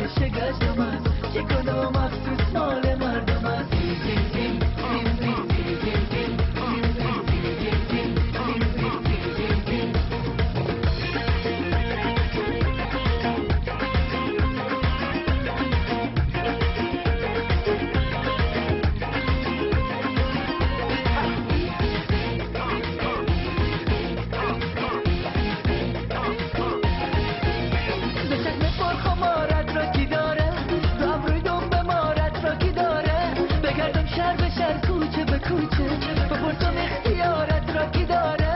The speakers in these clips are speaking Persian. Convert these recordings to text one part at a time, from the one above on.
نشه گشتم است چی کنم افسوس مال مردم است بپرسم اختیارت را کی داره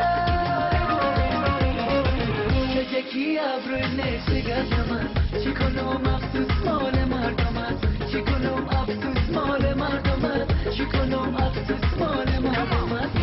کجکی ابروی نشه گشتم است چی کنم افسوس مال مردم است چی کنم افسوس مال مردم است چی کنم افسوس مال مردم است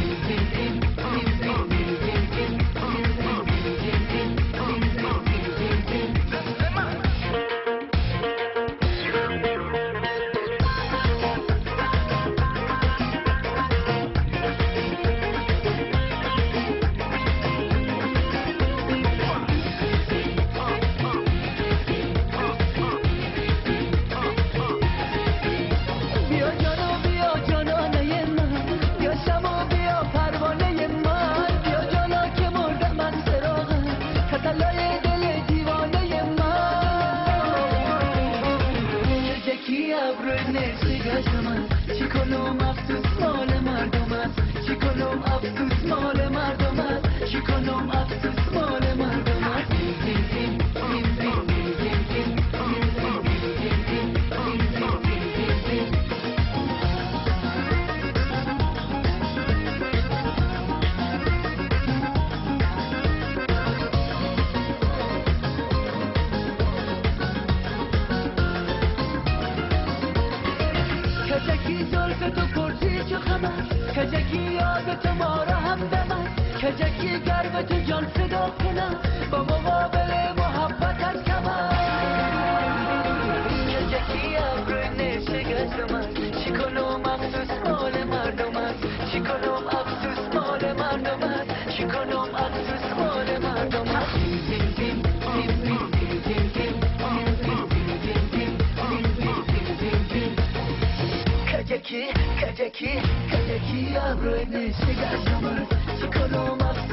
چی کنم افسوس مال مردم است چی کنم افسوس مال مردم است چی کنم افسوس مال مردم است کجکی زلف تو پرسی چه خبر کجکی یاد تو ما را هم دمد کجکی گرم تو جان فدا کنم با مقابل محبتت کمر کجکی ابروی نشه گشتم است چی کنم افسوس مال مردم است چی کنم افسوس مال مردم است چی کنم افسوس مال مردم است کجکی ابروی نشه گشتم است چی کنم